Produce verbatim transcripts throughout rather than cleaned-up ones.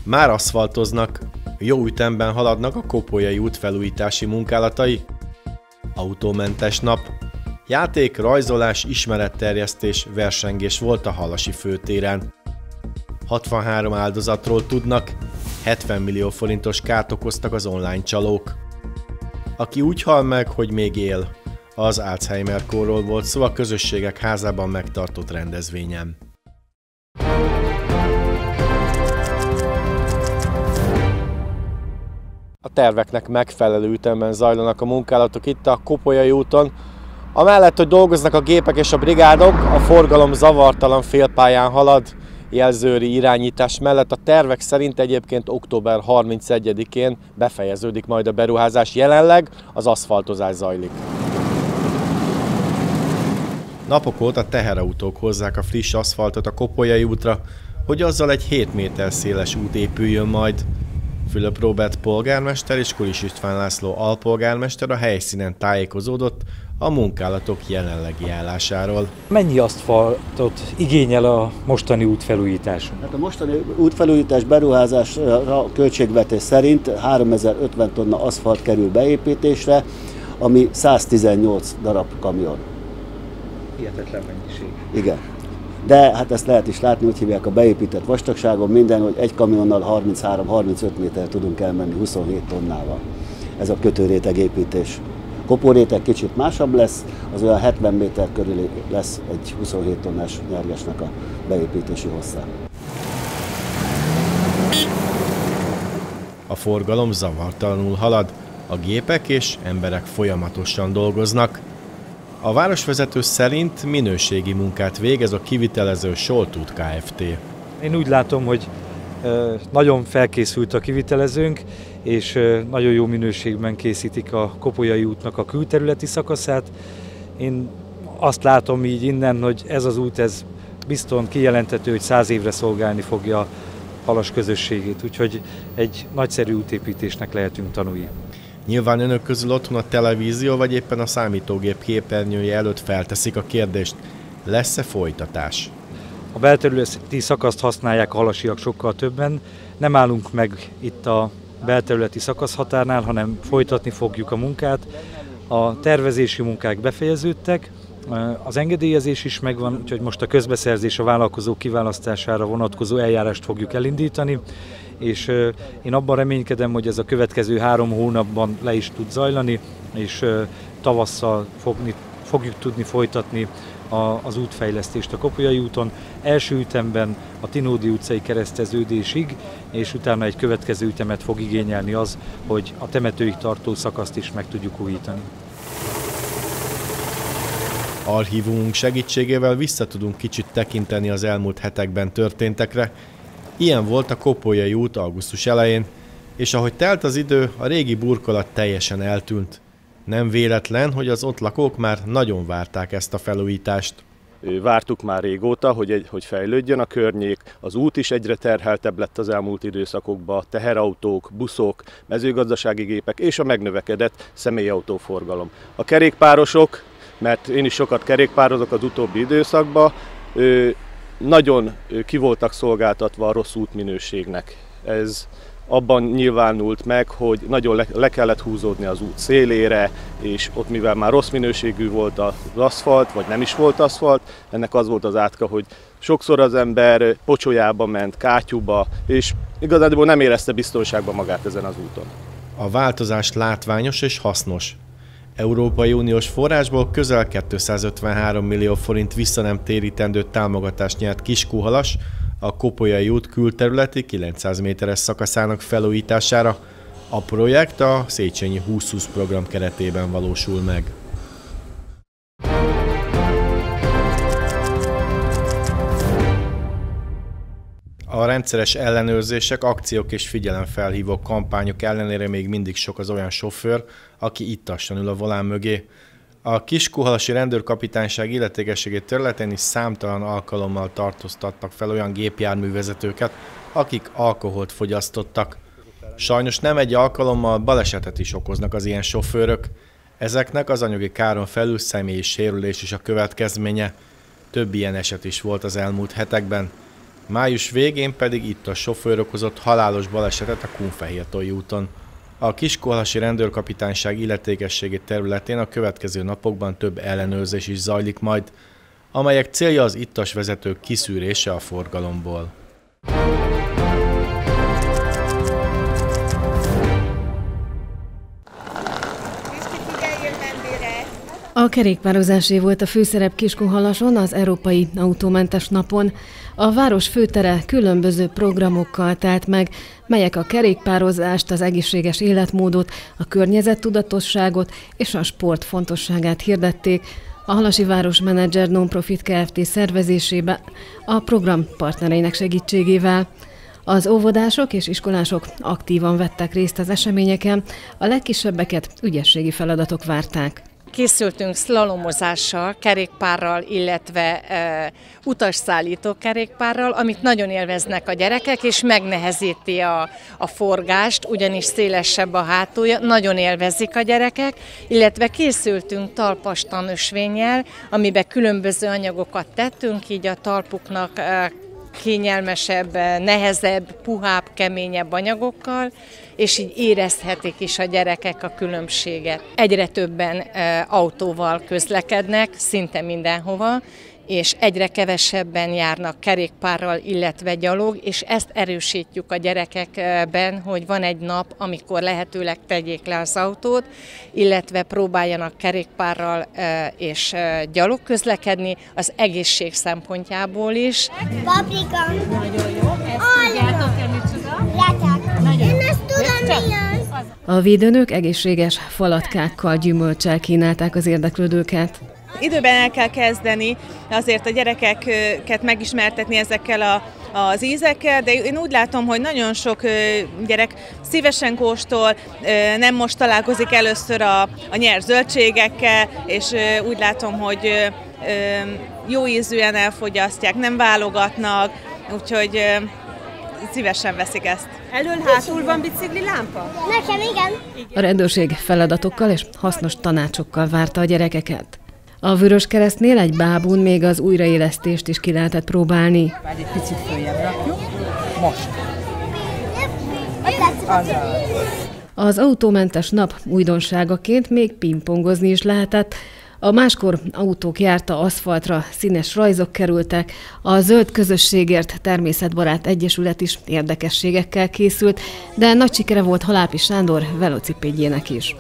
Már aszfaltoznak, jó ütemben haladnak a Kopolyai út felújítási munkálatai. Autómentes nap. Játék, rajzolás, ismeretterjesztés, versengés volt a Halasi főtéren. hatvanhárom áldozatról tudnak, hetven millió forintos kárt okoztak az online csalók. Aki úgy hal meg, hogy még él, az Alzheimer-kórról volt szó a Közösségek Házában megtartott rendezvényen. A terveknek megfelelő ütemben zajlanak a munkálatok itt a Kopolyai úton. Amellett, hogy dolgoznak a gépek és a brigádok, a forgalom zavartalan félpályán halad, jelzőri irányítás mellett. A tervek szerint egyébként október harmincegyedikén befejeződik majd a beruházás, jelenleg az aszfaltozás zajlik. Napok óta teherautók hozzák a friss aszfaltot a Kopolyai útra, hogy azzal egy hét méter széles út épüljön majd. Fülöp Róbert polgármester és Kulis István László alpolgármester a helyszínen tájékozódott a munkálatok jelenlegi állásáról. Mennyi aszfaltot igényel a mostani útfelújítás? Hát a mostani útfelújítás beruházásra költségvetés szerint háromezer-ötven tonna aszfalt kerül beépítésre, ami száztizennyolc darab kamion. Hihetetlen mennyiség. Igen. De hát ezt lehet is látni, úgy hívják a beépített vastagságon minden, hogy egy kamionnal harminchárom-harmincöt méter tudunk elmenni huszonhét tonnával. Ez a kötőrétegépítés. Kopóréteg kicsit másabb lesz, az olyan hetven méter körül lesz egy huszonhét tonnás nyergesnek a beépítési hossza. A forgalom zavartalanul halad, a gépek és emberek folyamatosan dolgoznak. A városvezető szerint minőségi munkát végez a kivitelező Soltút Kft. Én úgy látom, hogy nagyon felkészült a kivitelezőnk, és nagyon jó minőségben készítik a Kopolyai útnak a külterületi szakaszát. Én azt látom így innen, hogy ez az út ez bizton kijelenthető, hogy száz évre szolgálni fogja Halas közösségét, úgyhogy egy nagyszerű útépítésnek lehetünk tanulni. Nyilván önök közül otthon a televízió vagy éppen a számítógép képernyője előtt felteszik a kérdést, lesz-e folytatás? A belterületi szakaszt használják a halasiak sokkal többen. Nem állunk meg itt a belterületi szakasz határnál, hanem folytatni fogjuk a munkát. A tervezési munkák befejeződtek, az engedélyezés is megvan, úgyhogy most a közbeszerzés a vállalkozók kiválasztására vonatkozó eljárást fogjuk elindítani, és én abban reménykedem, hogy ez a következő három hónapban le is tud zajlani, és tavasszal fogni, fogjuk tudni folytatni az útfejlesztést a Kopolyai úton, első ütemben a Tinódi utcai kereszteződésig, és utána egy következő ütemet fog igényelni az, hogy a temetőig tartó szakaszt is meg tudjuk újítani. Archívumunk segítségével vissza tudunk kicsit tekinteni az elmúlt hetekben történtekre. Ilyen volt a Kopolyai út augusztus elején, és ahogy telt az idő, a régi burkolat teljesen eltűnt. Nem véletlen, hogy az ott lakók már nagyon várták ezt a felújítást. Vártuk már régóta, hogy, egy, hogy fejlődjön a környék, az út is egyre terheltebb lett az elmúlt időszakokban, teherautók, buszok, mezőgazdasági gépek és a megnövekedett személyautóforgalom. A kerékpárosok, mert én is sokat kerékpározok az utóbbi időszakban, nagyon ki voltak szolgáltatva a rossz útminőségnek. Ez abban nyilvánult meg, hogy nagyon le, le kellett húzódni az út szélére, és ott mivel már rossz minőségű volt az aszfalt, vagy nem is volt aszfalt, ennek az volt az átka, hogy sokszor az ember pocsolyába ment, kátyúba, és igazából nem érezte biztonságban magát ezen az úton. A változás látványos és hasznos. Európai Uniós forrásból közel kétszázötvenhárom millió forint vissza nem térítendő támogatást nyert Kiskunhalas a Kopolyai út külterületi kilencszáz méteres szakaszának felújítására. A projekt a Széchenyi húsz húsz program keretében valósul meg. A rendszeres ellenőrzések, akciók és figyelemfelhívó kampányok ellenére még mindig sok az olyan sofőr, aki ittassan ül a volán mögé. A Kiskunhalasi rendőrkapitányság illetékességi területén is számtalan alkalommal tartóztattak fel olyan gépjárművezetőket, akik alkoholt fogyasztottak. Sajnos nem egy alkalommal balesetet is okoznak az ilyen sofőrök. Ezeknek az anyagi káron felül személyi sérülés is a következménye. Több ilyen eset is volt az elmúlt hetekben. Május végén pedig itt a sofőr okozott halálos balesetet a Kunfehértói úton. A Kiskunhalasi rendőrkapitányság illetékességi területén a következő napokban több ellenőrzés is zajlik majd, amelyek célja az ittas vezetők kiszűrése a forgalomból. A kerékpározásé volt a főszerep Kiskunhalason az Európai Autómentes Napon. A város főtere különböző programokkal telt meg, melyek a kerékpározást, az egészséges életmódot, a környezettudatosságot és a sport fontosságát hirdették. A Halasi Városmenedzser Non-Profit Kft. Szervezésébe a program partnereinek segítségével. Az óvodások és iskolások aktívan vettek részt az eseményeken, a legkisebbeket ügyességi feladatok várták. Készültünk szlalomozással, kerékpárral, illetve e, utasszállító kerékpárral, amit nagyon élveznek a gyerekek, és megnehezíti a, a forgást, ugyanis szélesebb a hátulja, nagyon élvezik a gyerekek, illetve készültünk talpastan ösvénnyel, amiben különböző anyagokat tettünk, így a talpuknak e, kényelmesebb, nehezebb, puhább, keményebb anyagokkal, és így érezhetik is a gyerekek a különbséget. Egyre többen autóval közlekednek, szinte mindenhova, és egyre kevesebben járnak kerékpárral, illetve gyalog, és ezt erősítjük a gyerekekben, hogy van egy nap, amikor lehetőleg tegyék le az autót, illetve próbáljanak kerékpárral és gyalog közlekedni, az egészség szempontjából is. Paprika. Nagyon jó. Ezt tudjátok-e micsoda? Letek. Én ezt tudom, mi az. A védőnők egészséges falatkákkal, gyümölccsel kínálták az érdeklődőket. Időben el kell kezdeni azért a gyerekeket megismertetni ezekkel a, az ízekkel, de én úgy látom, hogy nagyon sok gyerek szívesen kóstol, nem most találkozik először a, a nyers zöldségekkel, és úgy látom, hogy jó ízűen elfogyasztják, nem válogatnak, úgyhogy szívesen veszik ezt. Elől-hátul van bicikli lámpa? Nekem igen. A rendőrség feladatokkal és hasznos tanácsokkal várta a gyerekeket. A Vöröskeresztnél egy bábún még az újraélesztést is ki lehetett próbálni. Várj, egy picit följebb rakjuk. Most. Az autómentes nap újdonságaként még pingpongozni is lehetett. A máskor autók járta aszfaltra, színes rajzok kerültek, a Zöld Közösségért Természetbarát Egyesület is érdekességekkel készült, de nagy sikere volt Halápi Sándor velocipédjének is.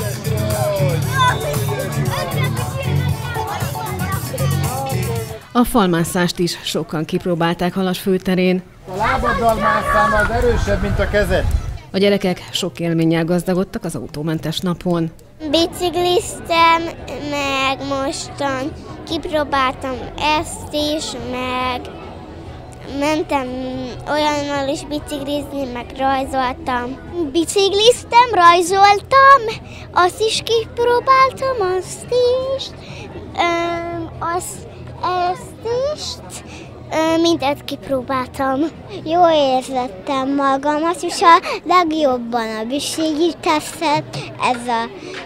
A falmászást is sokan kipróbálták Halas főterén. A lábaddal másszál, az erősebb, mint a kezed. A gyerekek sok élménnyel gazdagodtak az autómentes napon. Bicikliztem, meg mostan kipróbáltam ezt is, meg mentem olyannal is biciklizni, meg rajzoltam. Bicikliztem, rajzoltam, azt is kipróbáltam, azt is, öm, azt, ezt is, öm, mindent kipróbáltam. Jól érzettem magamat, és a legjobban a bicikli tetszett, ez a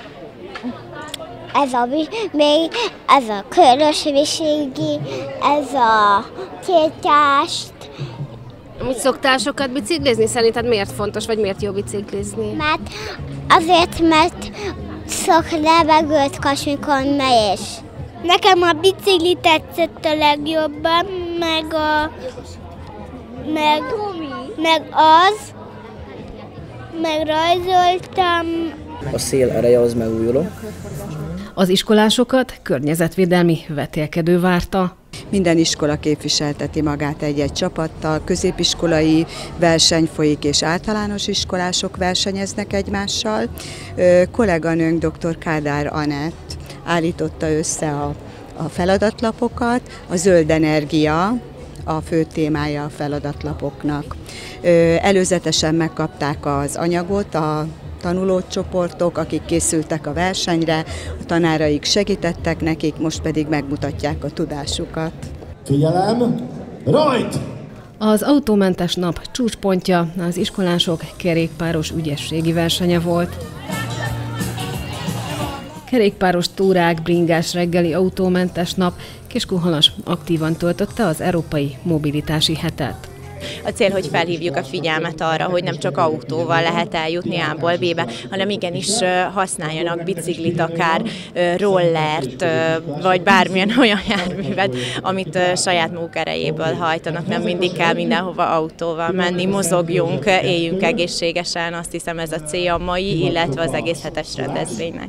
Ez a, még ez a körösviségi, ez a tiltást. Úgy szoktál sokat biciklizni? Szerinted miért fontos, vagy miért jó biciklizni? Mert azért, mert sok levegőt kapsz, mikor mész. Nekem a bicikli tetszett a legjobban, meg a... meg, meg az, meg rajzoltam. A szél ereje az megújuló. Az iskolásokat környezetvédelmi vetélkedő várta. Minden iskola képviselteti magát egy-egy csapattal, középiskolai verseny folyik és általános iskolások versenyeznek egymással. Kolléganőnk dr. Kádár Anett állította össze a, a feladatlapokat, a zöld energia a fő témája a feladatlapoknak. Előzetesen megkapták az anyagot a tanulócsoportok, akik készültek a versenyre, a tanáraik segítettek nekik, most pedig megmutatják a tudásukat. Figyelem, rajt! Az autómentes nap csúcspontja az iskolások kerékpáros ügyességi versenye volt. Kerékpáros túrák, bringás reggeli, autómentes nap, Kiskunhalas aktívan töltötte az Európai Mobilitási Hetet. A cél, hogy felhívjuk a figyelmet arra, hogy nem csak autóval lehet eljutni A-ból B-be, hanem igenis használjanak biciklit, akár rollert, vagy bármilyen olyan járművet, amit saját maguk erejéből hajtanak. Nem mindig kell mindenhova autóval menni, mozogjunk, éljünk egészségesen, azt hiszem ez a célja a mai, illetve az egész hetes rendezvénynek.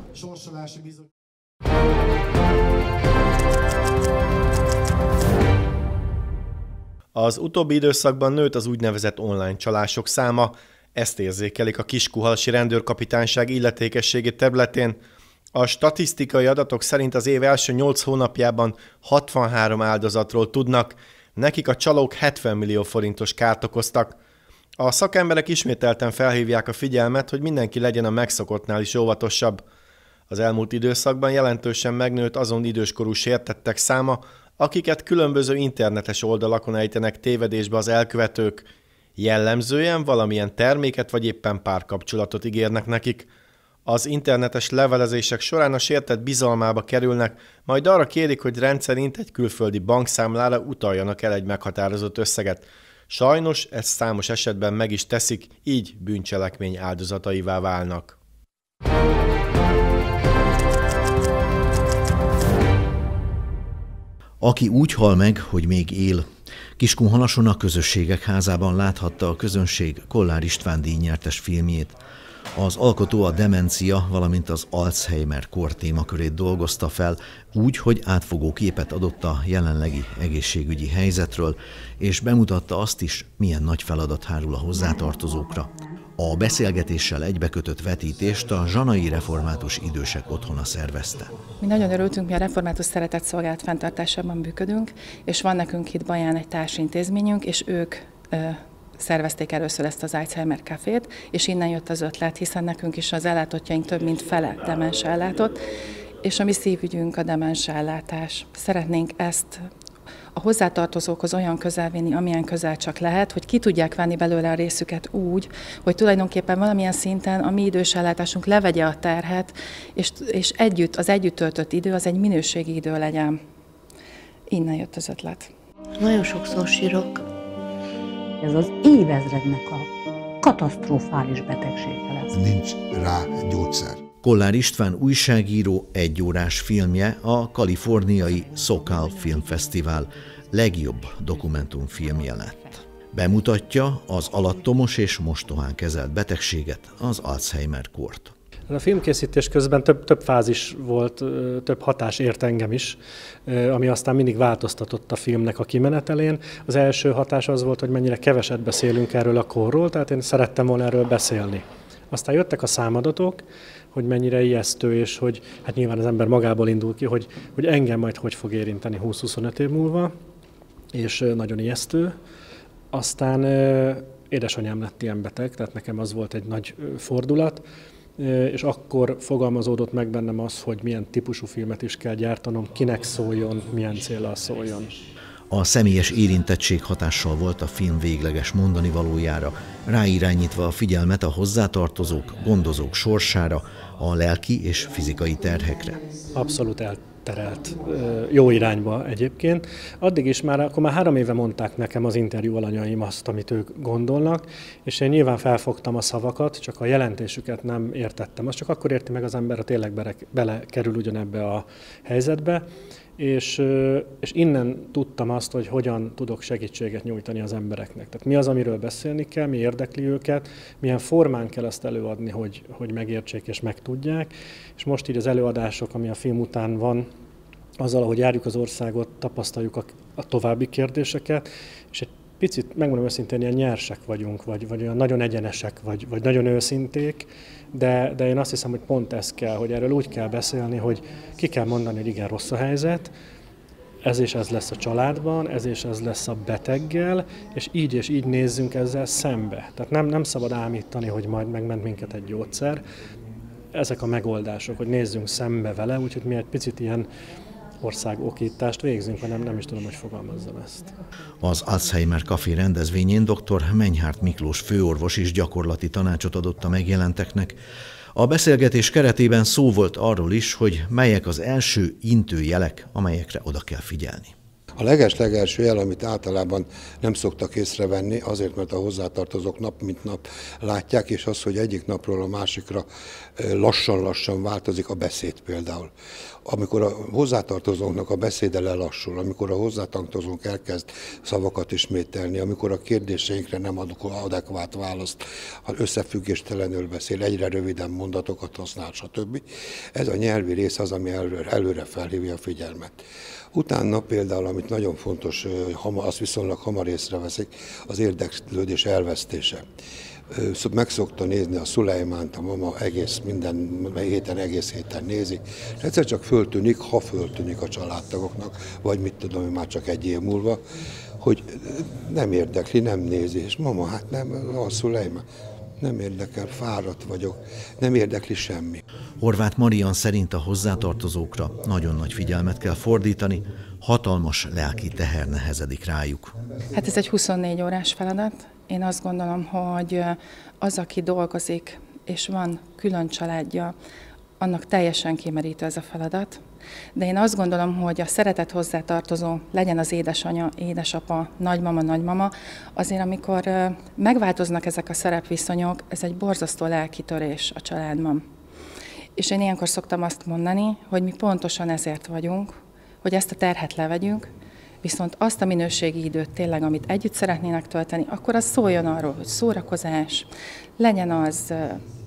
Az utóbbi időszakban nőtt az úgynevezett online csalások száma, ezt érzékelik a Kiskunhalasi Rendőrkapitányság illetékességi területén. A statisztikai adatok szerint az év első nyolc hónapjában hatvanhárom áldozatról tudnak, nekik a csalók hetven millió forintos kárt okoztak. A szakemberek ismételten felhívják a figyelmet, hogy mindenki legyen a megszokottnál is óvatosabb. Az elmúlt időszakban jelentősen megnőtt azon időskorú sértettek száma, akiket különböző internetes oldalakon ejtenek tévedésbe az elkövetők. Jellemzően valamilyen terméket vagy éppen párkapcsolatot ígérnek nekik. Az internetes levelezések során a sértett bizalmába kerülnek, majd arra kérik, hogy rendszerint egy külföldi bankszámlára utaljanak el egy meghatározott összeget. Sajnos ezt számos esetben meg is teszik, így bűncselekmény áldozataivá válnak. Aki úgy hal meg, hogy még él. Kiskunhalason a Közösségek Házában láthatta a közönség Kollár István díjnyertes filmjét. Az alkotó a demencia, valamint az Alzheimer-kór témakörét dolgozta fel, úgy, hogy átfogó képet adott a jelenlegi egészségügyi helyzetről, és bemutatta azt is, milyen nagy feladat hárul a hozzátartozókra. A beszélgetéssel egybekötött vetítést a Zsanai Református Idősek Otthona szervezte. Mi nagyon örültünk, mi a Református Szeretett Szolgálat fenntartásában működünk, és van nekünk itt Baján egy társintézményünk, és ők ö, szervezték először ezt az Alzheimer Cafét, és innen jött az ötlet, hiszen nekünk is az ellátottjaink több mint fele demens ellátott, és a mi szívügyünk a demens ellátás. Szeretnénk ezt a hozzátartozókhoz olyan közel vinni, amilyen közel csak lehet, hogy ki tudják venni belőle a részüket úgy, hogy tulajdonképpen valamilyen szinten a mi idős ellátásunk levegye a terhet, és, és együtt, az együtt töltött idő az egy minőségi idő legyen. Innen jött az ötlet. Nagyon sokszor sírok. Ez az évezrednek a katasztrofális betegsége lesz. Nincs rá gyógyszer. Kollár István újságíró egyórás filmje a kaliforniai SoCal Filmfesztivál legjobb dokumentumfilmje lett. Bemutatja az alattomos és mostohán kezelt betegséget, az Alzheimer-kórt. A filmkészítés közben több, több fázis volt, több hatás ért engem is, ami aztán mindig változtatott a filmnek a kimenetelén. Az első hatás az volt, hogy mennyire keveset beszélünk erről a korról, tehát én szerettem volna erről beszélni. Aztán jöttek a számadatok, hogy mennyire ijesztő, és hogy hát nyilván az ember magából indul ki, hogy, hogy engem majd hogy fog érinteni húsz-huszonöt év múlva, és nagyon ijesztő. Aztán édesanyám lett ilyen beteg, tehát nekem az volt egy nagy fordulat, és akkor fogalmazódott meg bennem az, hogy milyen típusú filmet is kell gyártanom, kinek szóljon, milyen céllal szóljon. A személyes érintettség hatással volt a film végleges mondani valójára, ráirányítva a figyelmet a hozzátartozók, gondozók sorsára, a lelki és fizikai terhekre. Abszolút elterelt, jó irányba egyébként. Addig is már, akkor már három éve mondták nekem az interjú alanyaim azt, amit ők gondolnak, és én nyilván felfogtam a szavakat, csak a jelentésüket nem értettem. Azt csak akkor érti meg az ember, ha tényleg belekerül ugyanebbe a helyzetbe. És, és innen tudtam azt, hogy hogyan tudok segítséget nyújtani az embereknek. Tehát mi az, amiről beszélni kell, mi érdekli őket, milyen formán kell azt előadni, hogy, hogy megértsék és megtudják. És most így az előadások, ami a film után van, azzal, ahogy járjuk az országot, tapasztaljuk a, a további kérdéseket, és egy picit, megmondom őszintén, ilyen nyersek vagyunk, vagy, vagy olyan nagyon egyenesek, vagy, vagy nagyon őszinték, de, de én azt hiszem, hogy pont ez kell, hogy erről úgy kell beszélni, hogy ki kell mondani, hogy igen, rossz a helyzet, ez és ez lesz a családban, ez és ez lesz a beteggel, és így és így nézzünk ezzel szembe. Tehát nem, nem szabad ámítani, hogy majd megment minket egy gyógyszer. Ezek a megoldások, hogy nézzünk szembe vele, úgyhogy mi egy picit ilyen országokítást végzünk, hanem nem is tudom, hogy fogalmazzam ezt. Az Alzheimer Café rendezvényén dr. Menyhárt Miklós főorvos is gyakorlati tanácsot adott a megjelenteknek. A beszélgetés keretében szó volt arról is, hogy melyek az első intőjelek, amelyekre oda kell figyelni. A leges-legelső jel, amit általában nem szoktak észrevenni, azért, mert a hozzátartozók nap mint nap látják, és az, hogy egyik napról a másikra lassan-lassan változik a beszéd például. Amikor a hozzátartozónknak a beszéde lelassul, amikor a hozzátartozónk elkezd szavakat ismételni, amikor a kérdéseinkre nem adunk adekvát választ, ha összefüggéstelenül beszél, egyre röviden mondatokat használ, stb. Ez a nyelvi rész az, ami előre, előre felhívja a figyelmet. Utána például, amit nagyon fontos, azt viszonylag hamar észreveszik, az érdeklődés elvesztése. Meg szokta nézni a Szulejmánt, a mama egész minden héten, egész héten nézik, és egyszer csak föltűnik, ha föltűnik a családtagoknak, vagy mit tudom, már csak egy év múlva, hogy nem érdekli, nem nézi, és mama, hát nem, a Szulejmán. Nem érdekel, fáradt vagyok, nem érdekli semmi. Horváth Marian szerint a hozzátartozókra nagyon nagy figyelmet kell fordítani, hatalmas lelki teher nehezedik rájuk. Hát ez egy huszonnégy órás feladat. Én azt gondolom, hogy az, aki dolgozik, és van külön családja, annak teljesen kimerítő ez a feladat. De én azt gondolom, hogy a szeretett hozzátartozó, legyen az édesanya, édesapa, nagymama, nagymama, azért amikor megváltoznak ezek a szerepviszonyok, ez egy borzasztó lelkitörés a családban. És én ilyenkor szoktam azt mondani, hogy mi pontosan ezért vagyunk, hogy ezt a terhet levegyünk, viszont azt a minőségi időt tényleg, amit együtt szeretnének tölteni, akkor az szóljon arról, hogy szórakozás, legyen az...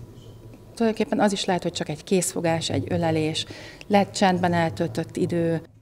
Tulajdonképpen az is lehet, hogy csak egy készfogás, egy ölelés, lehet csendben eltöltött idő.